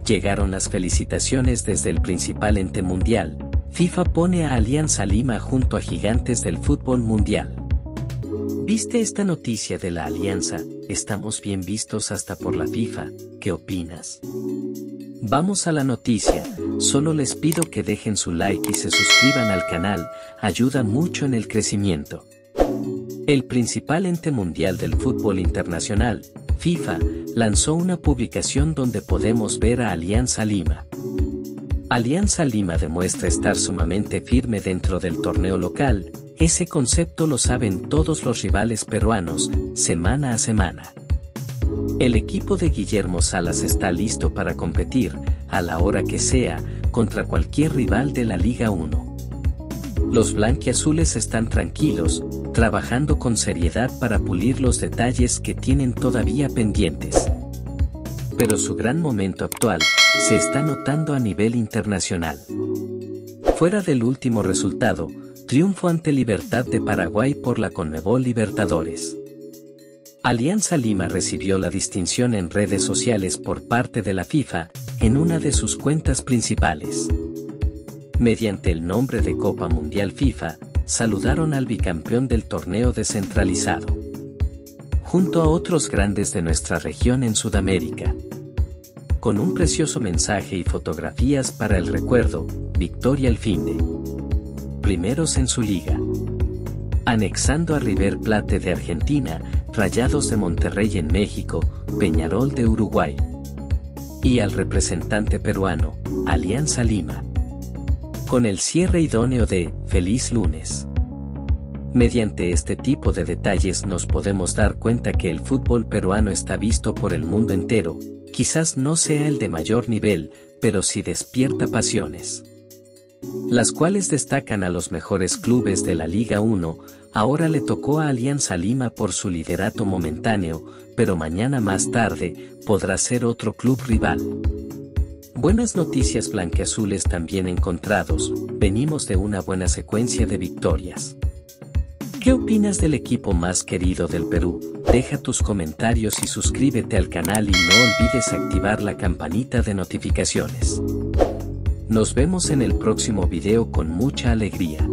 Llegaron las felicitaciones desde el principal ente mundial. FIFA pone a Alianza Lima junto a gigantes del fútbol mundial. ¿Viste esta noticia de la Alianza? Estamos bien vistos hasta por la FIFA. ¿Qué opinas? Vamos a la noticia. Solo les pido que dejen su like y se suscriban al canal, ayuda mucho en el crecimiento. El principal ente mundial del fútbol internacional, FIFA, lanzó una publicación donde podemos ver a Alianza Lima. Alianza Lima demuestra estar sumamente firme dentro del torneo local. Ese concepto lo saben todos los rivales peruanos, semana a semana. El equipo de Guillermo Salas está listo para competir, a la hora que sea, contra cualquier rival de la Liga 1. Los blanquiazules están tranquilos, trabajando con seriedad para pulir los detalles que tienen todavía pendientes. Pero su gran momento actual se está notando a nivel internacional. Fuera del último resultado, triunfo ante Libertad de Paraguay por la Conmebol Libertadores. Alianza Lima recibió la distinción en redes sociales por parte de la FIFA, en una de sus cuentas principales. Mediante el nombre de Copa Mundial FIFA, saludaron al bicampeón del torneo descentralizado, junto a otros grandes de nuestra región en Sudamérica. Con un precioso mensaje y fotografías para el recuerdo, victoria al finde. Primeros en su liga. Anexando a River Plate de Argentina, Rayados de Monterrey en México, Peñarol de Uruguay. Y al representante peruano, Alianza Lima. Con el cierre idóneo de Feliz Lunes. Mediante este tipo de detalles nos podemos dar cuenta que el fútbol peruano está visto por el mundo entero, quizás no sea el de mayor nivel, pero sí despierta pasiones, las cuales destacan a los mejores clubes de la Liga 1, ahora le tocó a Alianza Lima por su liderato momentáneo, pero mañana más tarde, podrá ser otro club rival. Buenas noticias blanquiazules también encontrados, venimos de una buena secuencia de victorias. ¿Qué opinas del equipo más querido del Perú? Deja tus comentarios y suscríbete al canal y no olvides activar la campanita de notificaciones. Nos vemos en el próximo video con mucha alegría.